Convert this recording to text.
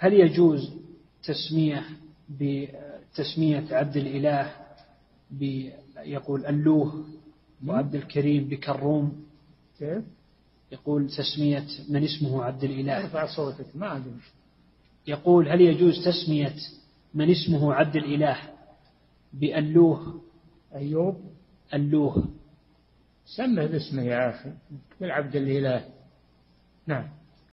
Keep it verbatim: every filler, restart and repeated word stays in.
هل يجوز تسمية بتسمية عبد الإله يقول ألوه وعبد الكريم بكروم؟ كيف؟ يقول تسمية من اسمه عبد الإله. ارفع صوتك ما أدري. يقول هل يجوز تسمية من اسمه عبد الإله بألوه؟ أيوب ألوه. سمه باسمه يا أخي بالعبد الإله. نعم.